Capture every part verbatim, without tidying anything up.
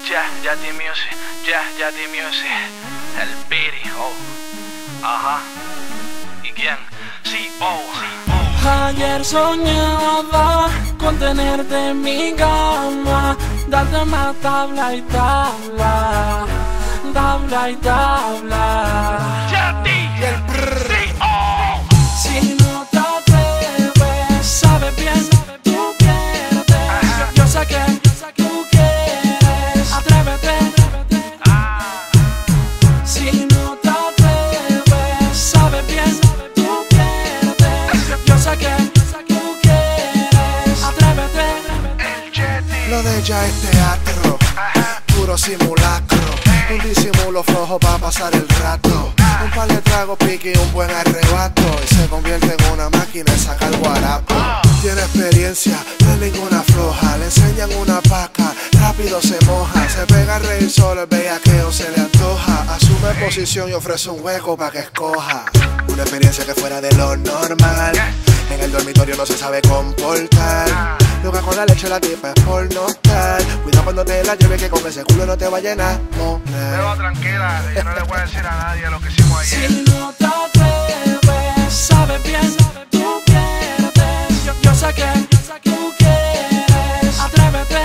Ya, Yati Music, ya, Yati Music. El Piri, oh. Ajá. ¿Y quién? Sí, oh. Ayer soñaba con tenerte en mi cama, darte más tabla y tabla, tabla y tabla. Yati y el brrr. Sí, oh. Si no te atreves, sabes bien, tú pierdes. Yo, yo sé que tú quieres, atrévete. Ah. Si no te atreves, sabes bien, tú pierdes. Yo, yo sé que tú quieres, atrévete. El Yeti. Lo de ella es teatro, puro simulacro. Un disimulo flojo para pasar el rato. Un par de tragos pique y un buen arrebato. Y se convierte en una máquina de sacar guarapo. Tiene experiencia, no es ninguna floja. Le enseñan una paca, rápido se moja. Se pega a reír solo, el bellaqueo se le antoja. Asume posición y ofrece un hueco para que escoja. Una experiencia que fuera de lo normal. En el dormitorio no se sabe comportar. Loca con la leche la tipa es por notar. Cuida cuando te la lleve que con ese culo no te va a llenar. Beba tranquila, yo no le voy a decir a nadie lo que hicimos ayer. Si no te atreves, sabes bien, tú pierdes. Yo, yo sé que tú quieres, atrévete.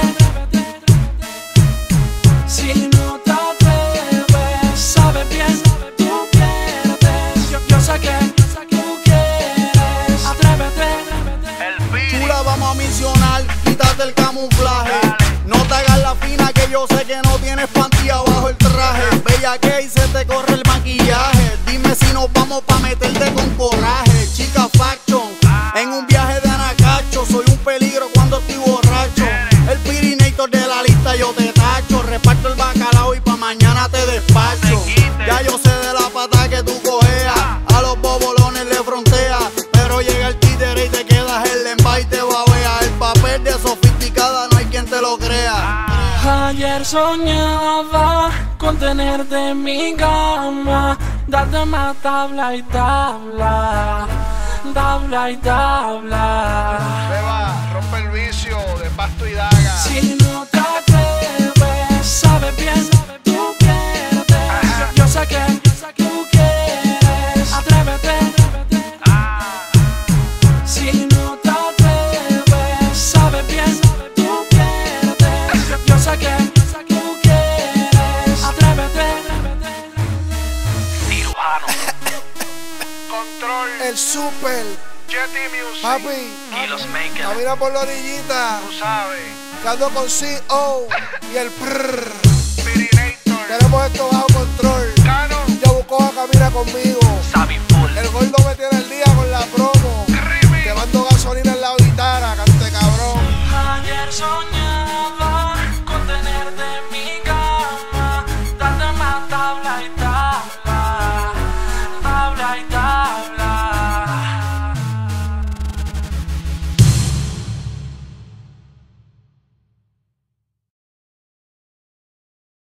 Si no te atreves, sabes bien, tú pierdes. Yo, yo sé que tú quieres, atrévete. El Piri. Chula, vamos a misionar, quítate el camuflaje. No te hagas la fina que yo sé que no tienes panty abajo el traje. Bella que y se te corre el maquillaje. Dime si nos vamos pa' meterte con coraje. Chica faction, en un viaje de Anacacho. Soy un peligro cuando estoy borracho. El Pirinator de la lista yo te tacho. Reparto el bacalao y pa' mañana te despacho. Ya yo sé de la pata que tú cojeas. A los bobolones le frontea. Pero llega el títere y te quedas en lemba y te babea. El papel de sofisticada no hay quien te lo crea. Ayer soñaba con tenerte en mi cama, darte más tabla y tabla, tabla y tabla. Beba, rompe el vicio de pasto y daga. Si no te atreves, sabes bien, tú pierdes. Yo, yo sé que tú quieres, atrévete. Ah. Si no te atreves, sabes bien, tú pierdes. Yo, yo sé que tú quieres, atrévete. Cirujano. Control. El super, Yeti Music. papi, Y los makers. camina por la orillita. Tú sabes. Que ando con C O y el prrr. Pirinator. Tenemos esto bajo control. Cano. Ya buscó a camina conmigo. Sabi Full. El gordo